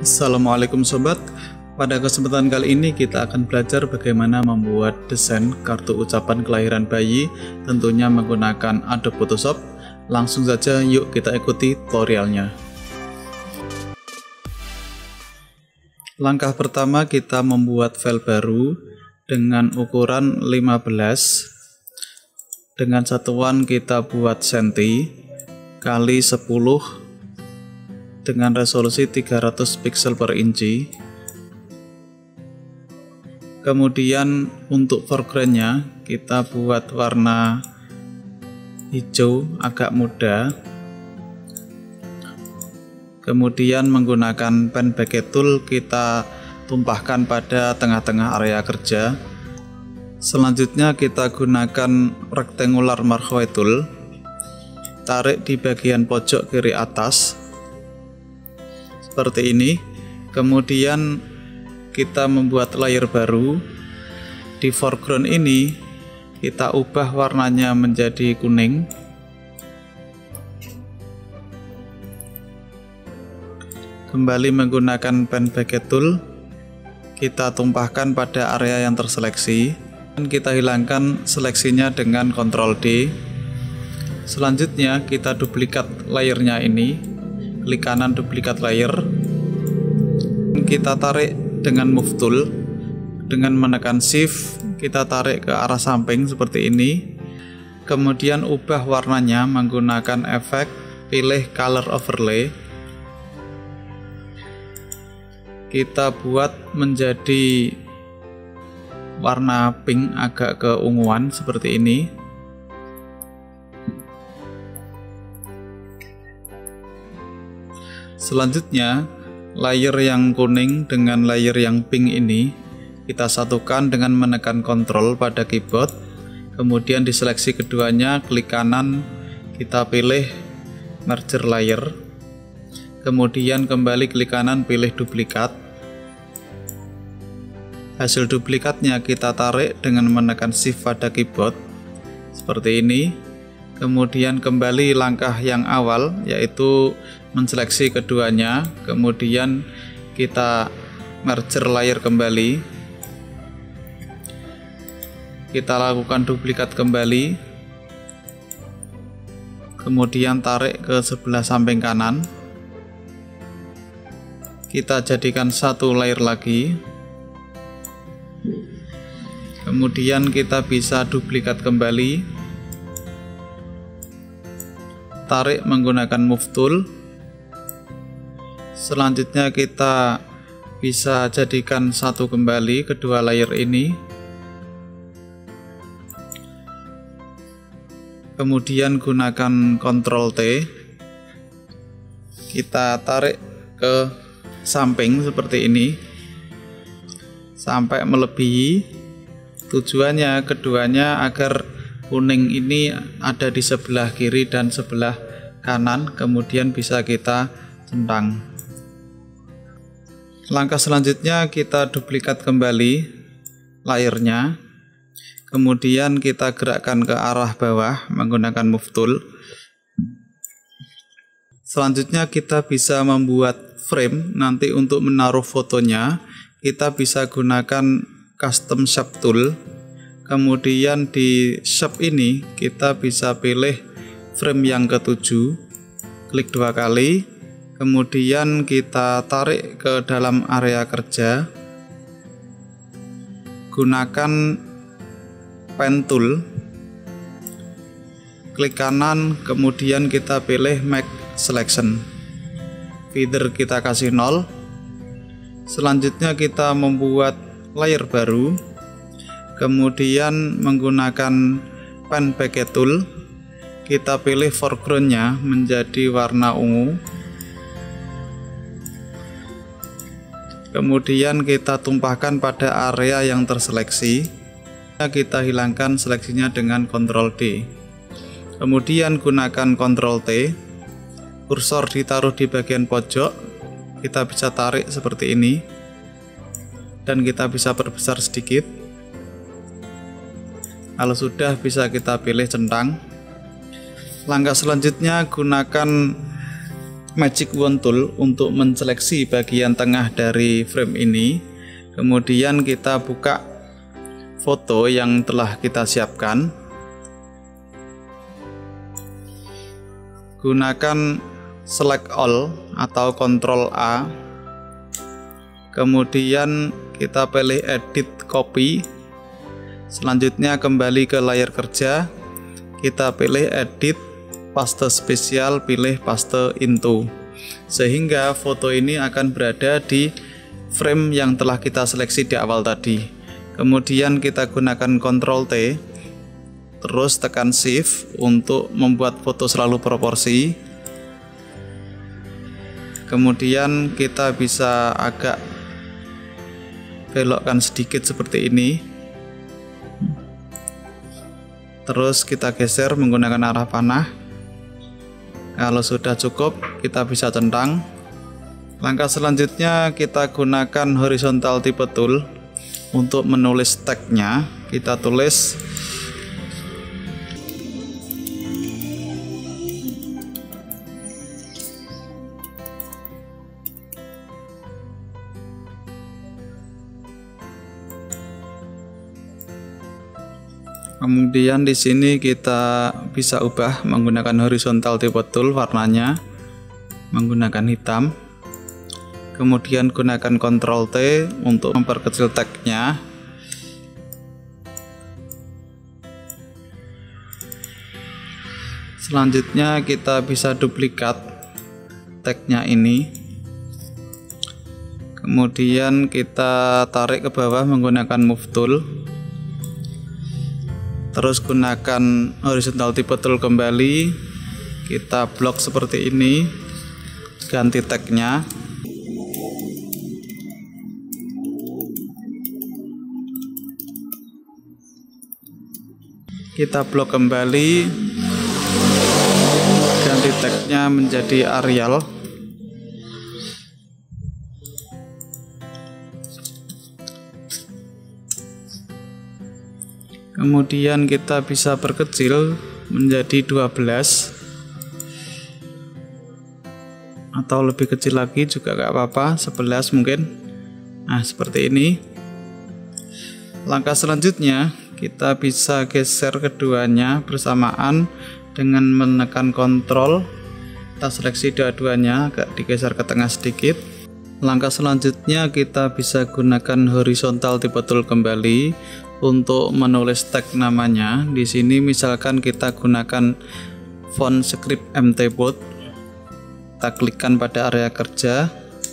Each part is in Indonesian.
Assalamualaikum sobat. Pada kesempatan kali ini kita akan belajar bagaimana membuat desain kartu ucapan kelahiran bayi, tentunya menggunakan Adobe Photoshop. Langsung saja yuk kita ikuti tutorialnya. Langkah pertama, kita membuat file baru dengan ukuran 15. Dengan satuan kita buat senti kali 10 dengan resolusi 300 pixel per inci. Kemudian untuk foregroundnya kita buat warna hijau agak muda. Kemudian menggunakan pen baguette tool kita tumpahkan pada tengah-tengah area kerja. Selanjutnya kita gunakan rectangular marquee tool, tarik di bagian pojok kiri atas seperti ini. Kemudian kita membuat layer baru. Di foreground ini kita ubah warnanya menjadi kuning. Kembali menggunakan pen baguette tool, kita tumpahkan pada area yang terseleksi dan kita hilangkan seleksinya dengan Ctrl D. Selanjutnya kita duplikat layernya ini, klik kanan duplikat layer, kita tarik dengan move tool. Dengan menekan shift kita tarik ke arah samping seperti ini. Kemudian ubah warnanya menggunakan efek, pilih color overlay, kita buat menjadi warna pink agak keunguan seperti ini. Selanjutnya layer yang kuning dengan layer yang pink ini kita satukan dengan menekan Ctrl pada keyboard. Kemudian diseleksi keduanya, klik kanan, kita pilih merger layer. Kemudian kembali klik kanan, pilih duplikat. Hasil duplikatnya kita tarik dengan menekan shift pada keyboard seperti ini. Kemudian kembali langkah yang awal, yaitu menseleksi keduanya. Kemudian kita merger layer kembali, kita lakukan duplikat kembali, kemudian tarik ke sebelah samping kanan, kita jadikan satu layer lagi. Kemudian kita bisa duplikat kembali, tarik menggunakan move tool. Selanjutnya kita bisa jadikan satu kembali kedua layer ini. Kemudian gunakan Ctrl T, kita tarik ke samping seperti ini sampai melebihi. Tujuannya keduanya agar kuning ini ada di sebelah kiri dan sebelah kanan, kemudian bisa kita centang. Langkah selanjutnya kita duplikat kembali layernya, kemudian kita gerakkan ke arah bawah menggunakan move tool. Selanjutnya kita bisa membuat frame. Nanti untuk menaruh fotonya kita bisa gunakan custom shape tool. Kemudian di shape ini kita bisa pilih frame yang ke-7, klik dua kali, kemudian kita tarik ke dalam area kerja, gunakan pen tool, klik kanan, kemudian kita pilih make selection, feather kita kasih 0. Selanjutnya kita membuat layer baru, kemudian menggunakan pen baguette tool, kita pilih foregroundnya menjadi warna ungu. Kemudian kita tumpahkan pada area yang terseleksi, kita hilangkan seleksinya dengan Ctrl D. Kemudian gunakan Ctrl T, kursor ditaruh di bagian pojok, kita bisa tarik seperti ini dan kita bisa perbesar sedikit. Kalau sudah, bisa kita pilih centang. Langkah selanjutnya gunakan Magic Wand Tool untuk menseleksi bagian tengah dari frame ini. Kemudian kita buka foto yang telah kita siapkan. Gunakan Select All atau Ctrl A. Kemudian kita pilih Edit Copy. Selanjutnya kembali ke layar kerja. Kita pilih Edit, Paste Spesial, pilih Paste Into. Sehingga foto ini akan berada di frame yang telah kita seleksi di awal tadi. Kemudian kita gunakan Ctrl T. Terus tekan Shift untuk membuat foto selalu proporsi. Kemudian kita bisa agak belokkan sedikit seperti ini. Terus kita geser menggunakan arah panah. Kalau sudah cukup, kita bisa centang. Langkah selanjutnya kita gunakan horizontal type tool untuk menulis tagnya. Kita tulis kemudian di sini kita bisa ubah menggunakan horizontal type tool warnanya menggunakan hitam. Kemudian gunakan Ctrl T untuk memperkecil tagnya. Selanjutnya kita bisa duplikat tagnya ini. Kemudian kita tarik ke bawah menggunakan Move Tool. Terus gunakan horizontal type tool kembali, kita blok seperti ini, ganti tagnya. Kita blok kembali, ganti tagnya menjadi Arial. Kemudian kita bisa perkecil menjadi 12 atau lebih kecil lagi juga gak apa-apa, 11 mungkin. Nah, seperti ini. Langkah selanjutnya kita bisa geser keduanya bersamaan dengan menekan Ctrl. Kita seleksi dua-duanya, agak digeser ke tengah sedikit. Langkah selanjutnya kita bisa gunakan horizontal type tool kembali untuk menulis tag namanya. Di sini misalkan kita gunakan font script MT Bold. Kita klikkan pada area kerja.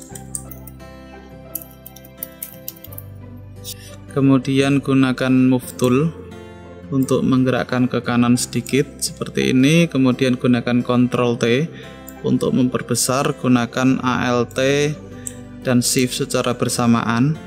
Kemudian gunakan Move Tool untuk menggerakkan ke kanan sedikit seperti ini. Kemudian gunakan Ctrl T untuk memperbesar, gunakan Alt dan Shift secara bersamaan.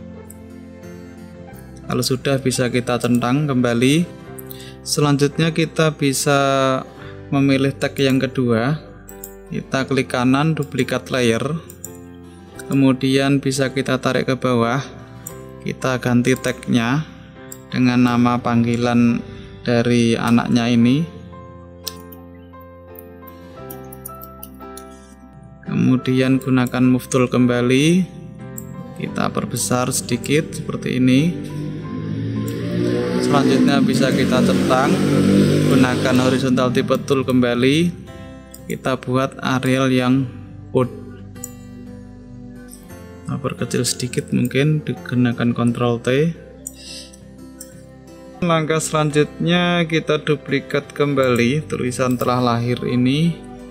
Kalau sudah bisa kita centang kembali. Selanjutnya kita bisa memilih tag yang kedua. Kita klik kanan, duplikat layer. Kemudian bisa kita tarik ke bawah. Kita ganti tagnya dengan nama panggilan dari anaknya ini. Kemudian gunakan Move Tool kembali. Kita perbesar sedikit seperti ini. Selanjutnya bisa kita centang, gunakan horizontal type tool kembali, kita buat Arial yang bold. Nah, perkecil sedikit mungkin, digunakan Ctrl T. Langkah selanjutnya kita duplikat kembali tulisan telah lahir ini.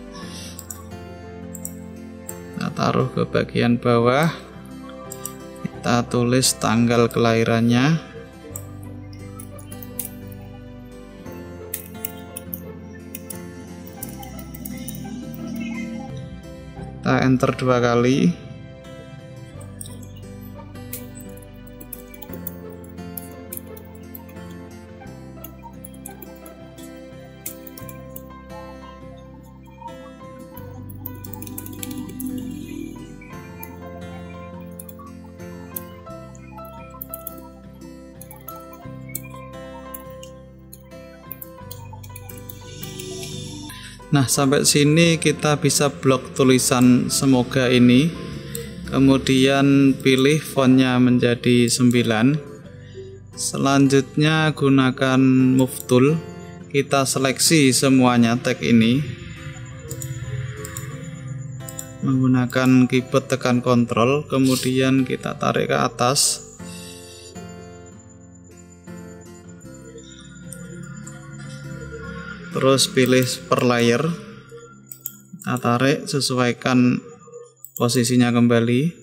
Kita taruh ke bagian bawah. Kita tulis tanggal kelahirannya. Kita enter 2 kali. Nah, sampai sini kita bisa blok tulisan semoga ini. Kemudian pilih fontnya menjadi 9. Selanjutnya gunakan move tool. Kita seleksi semuanya tag ini. Menggunakan keyboard tekan kontrol, kemudian kita tarik ke atas. Terus pilih per layer, kita tarik, sesuaikan posisinya kembali.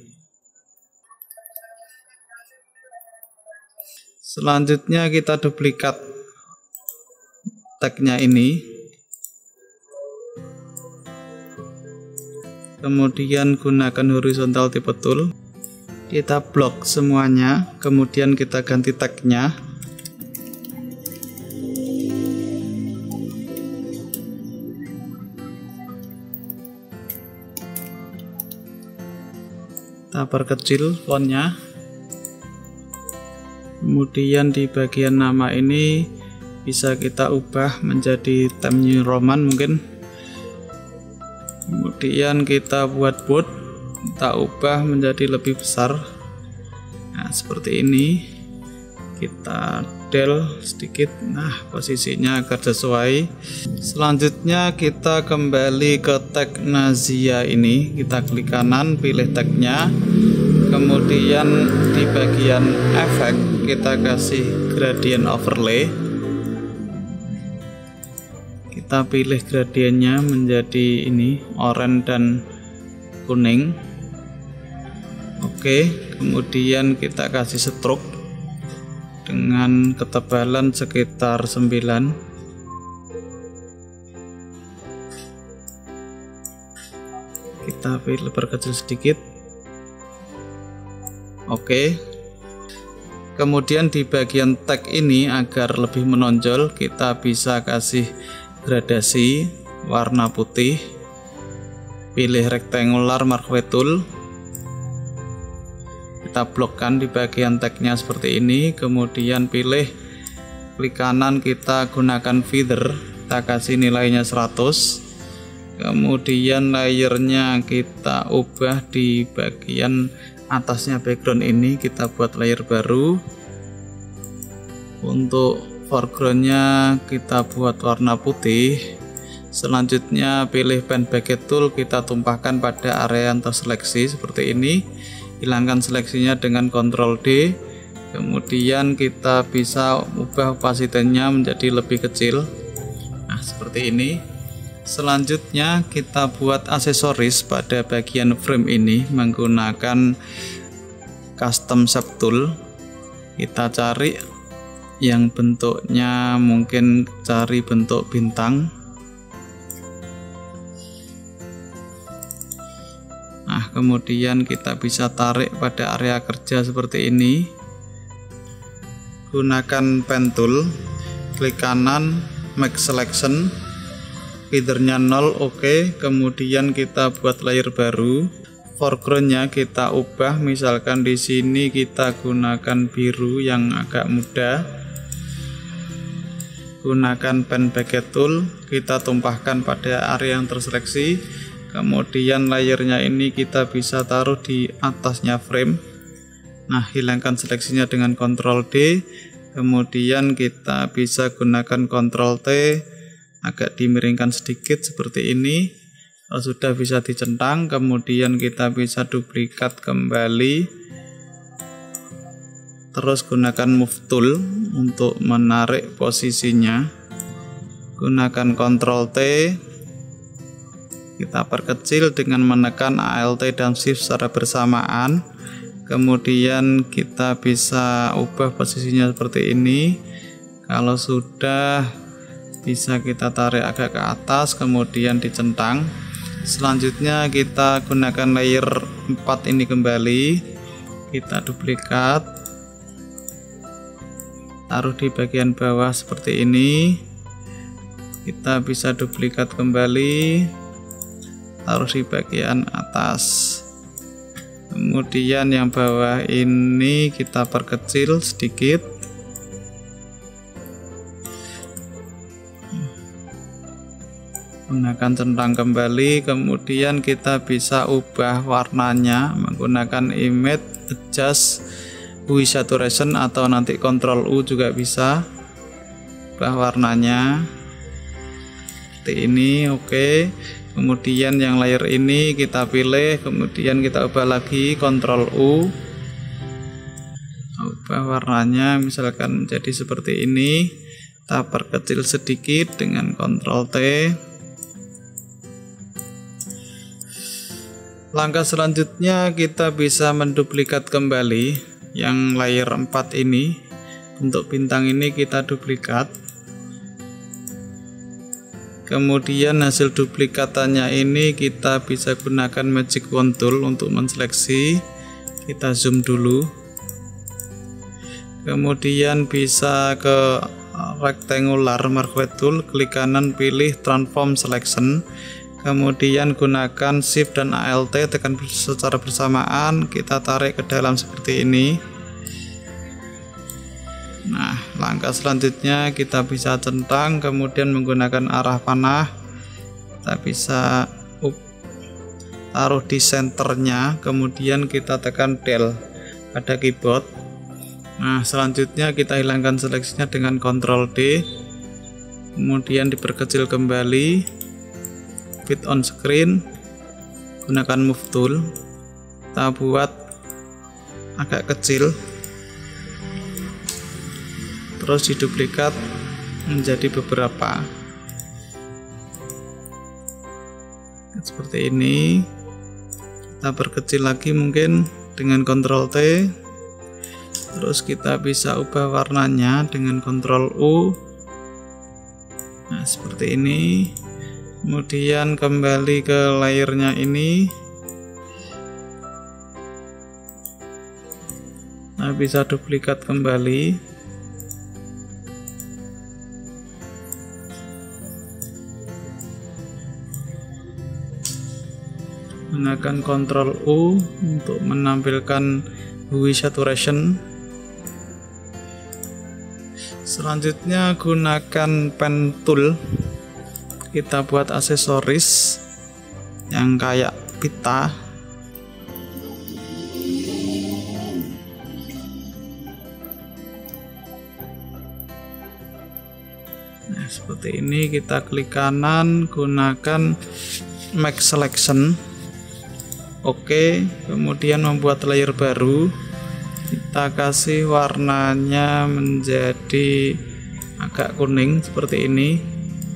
Selanjutnya kita duplikat tagnya ini, kemudian gunakan horizontal tipe tool, kita blok semuanya, kemudian kita ganti tagnya. Kita perkecil fontnya. Kemudian di bagian nama ini bisa kita ubah menjadi Times New Roman mungkin. Kemudian kita buat bold, kita ubah menjadi lebih besar. Nah, seperti ini. Kita del sedikit. Nah, posisinya agar sesuai. Selanjutnya kita kembali ke tag Nazia ini. Kita klik kanan, pilih tagnya. Kemudian di bagian efek kita kasih gradient overlay. Kita pilih gradiennya menjadi ini, oranye dan kuning. Oke, kemudian kita kasih stroke dengan ketebalan sekitar 9. Kita pilih perkecil sedikit. Oke. Kemudian di bagian tag ini agar lebih menonjol, kita bisa kasih gradasi warna putih. Pilih rectangular marquee tool. Kita blokkan di bagian tagnya seperti ini, kemudian pilih klik kanan, kita gunakan feather, kita kasih nilainya 100. Kemudian layernya kita ubah di bagian atasnya background ini, kita buat layer baru. Untuk foregroundnya kita buat warna putih. Selanjutnya pilih pen bucket tool, kita tumpahkan pada area yang terseleksi seperti ini. Hilangkan seleksinya dengan Ctrl D. Kemudian kita bisa ubah opacity-nya menjadi lebih kecil. Nah, seperti ini. Selanjutnya kita buat aksesoris pada bagian frame ini menggunakan custom shape tool. Kita cari yang bentuknya, mungkin cari bentuk bintang. Nah, kemudian kita bisa tarik pada area kerja seperti ini. Gunakan pen tool, klik kanan, make selection, feathernya 0, oke. Kemudian kita buat layer baru. Foregroundnya kita ubah, misalkan di sini kita gunakan biru yang agak muda. Gunakan pen bucket tool, kita tumpahkan pada area yang terseleksi. Kemudian layernya ini kita bisa taruh di atasnya frame. Nah, hilangkan seleksinya dengan Ctrl D. Kemudian kita bisa gunakan Ctrl T, agak dimiringkan sedikit seperti ini. Kalau sudah bisa dicentang, kemudian kita bisa duplikat kembali. Terus gunakan move tool untuk menarik posisinya. Gunakan Ctrl T. Kita perkecil dengan menekan Alt dan Shift secara bersamaan. Kemudian kita bisa ubah posisinya seperti ini. Kalau sudah, bisa kita tarik agak ke atas, kemudian dicentang. Selanjutnya kita gunakan layer 4 ini kembali. Kita duplikat, taruh di bagian bawah seperti ini. Kita bisa duplikat kembali, taruh di bagian atas. Kemudian yang bawah ini kita perkecil sedikit. gunakan centang kembali, kemudian kita bisa ubah warnanya menggunakan image adjust hue saturation atau nanti Ctrl U juga bisa. Ubah warnanya seperti ini. Oke. Kemudian yang layer ini kita pilih, kemudian kita ubah lagi Ctrl U, ubah warnanya misalkan jadi seperti ini. Kita perkecil sedikit dengan Ctrl T. Langkah selanjutnya kita bisa menduplikat kembali yang layer 4 ini. Untuk bintang ini kita duplikat. Kemudian hasil duplikatannya ini kita bisa gunakan Magic Wand Tool untuk menseleksi. Kita zoom dulu. Kemudian bisa ke Rectangular Marquee Tool, klik kanan pilih Transform Selection. Kemudian gunakan Shift dan Alt, tekan secara bersamaan, kita tarik ke dalam seperti ini. Nah, langkah selanjutnya kita bisa centang, kemudian menggunakan arah panah kita bisa taruh di senternya, kemudian kita tekan Del pada keyboard. Nah, selanjutnya kita hilangkan seleksinya dengan Ctrl D, kemudian diperkecil kembali, fit on screen, gunakan Move Tool, kita buat agak kecil, terus diduplikat menjadi beberapa seperti ini. Kita perkecil lagi mungkin dengan Ctrl T, terus kita bisa ubah warnanya dengan Ctrl U. Nah, seperti ini. Kemudian kembali ke layernya ini. Nah, bisa duplikat kembali. Gunakan Ctrl U untuk menampilkan hue saturation. Selanjutnya gunakan pen tool, kita buat aksesoris yang kayak pita. Nah, seperti ini, kita klik kanan, gunakan Make Selection. Oke, kemudian membuat layer baru, kita kasih warnanya menjadi agak kuning seperti ini.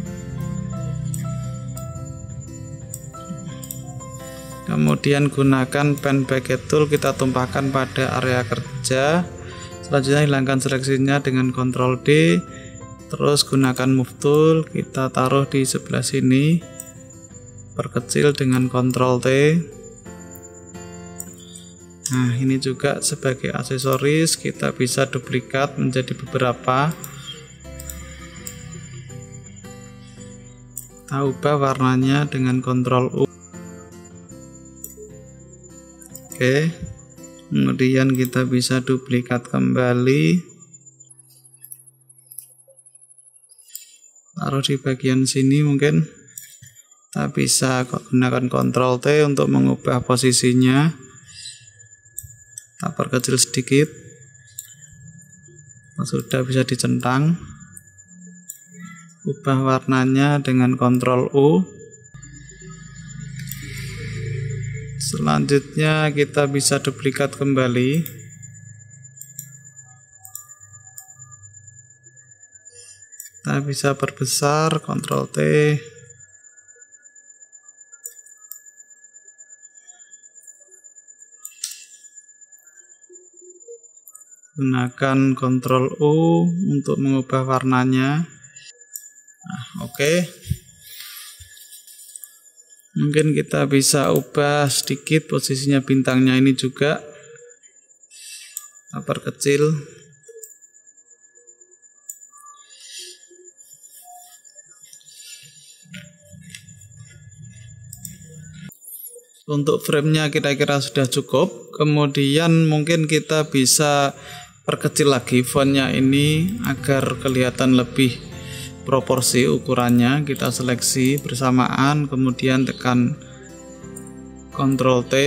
Kemudian gunakan Pen Bucket Tool, kita tumpahkan pada area kerja. Selanjutnya hilangkan seleksinya dengan Ctrl D, terus gunakan Move Tool, kita taruh di sebelah sini, perkecil dengan Ctrl T. Nah, ini juga sebagai aksesoris, kita bisa duplikat menjadi beberapa. Kita ubah warnanya dengan Ctrl U. Oke, kemudian kita bisa duplikat kembali, taruh di bagian sini mungkin. Kita bisa gunakan Ctrl T untuk mengubah posisinya. Kita perkecil sedikit. Sudah bisa dicentang. Ubah warnanya dengan Ctrl U. Selanjutnya kita bisa duplikat kembali. Kita bisa perbesar, Ctrl T. Gunakan Ctrl U untuk mengubah warnanya. Nah, oke. Mungkin kita bisa ubah sedikit posisinya bintangnya ini juga. Kita perkecil. Untuk framenya kira-kira sudah cukup. Kemudian mungkin kita bisa perkecil lagi fontnya ini agar kelihatan lebih proporsi ukurannya, kita seleksi bersamaan, kemudian tekan Ctrl T,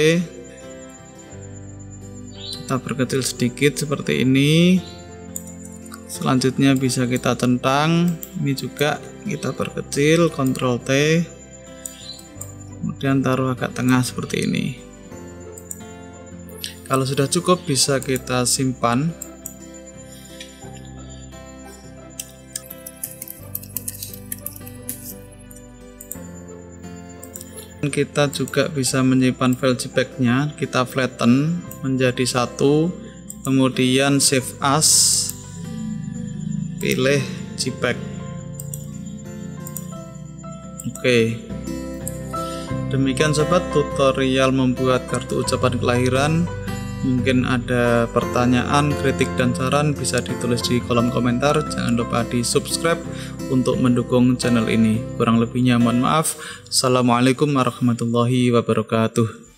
kita perkecil sedikit seperti ini. Selanjutnya bisa kita centang, ini juga kita perkecil, Ctrl T, kemudian taruh agak tengah seperti ini. Kalau sudah cukup bisa kita simpan. Kita juga bisa menyimpan file JPEG-nya, kita flatten menjadi satu, kemudian save as, pilih JPEG. Oke. Demikian sobat tutorial membuat kartu ucapan kelahiran. Mungkin ada pertanyaan, kritik, dan saran bisa ditulis di kolom komentar. Jangan lupa di subscribe untuk mendukung channel ini. Kurang lebihnya mohon maaf. Assalamualaikum warahmatullahi wabarakatuh.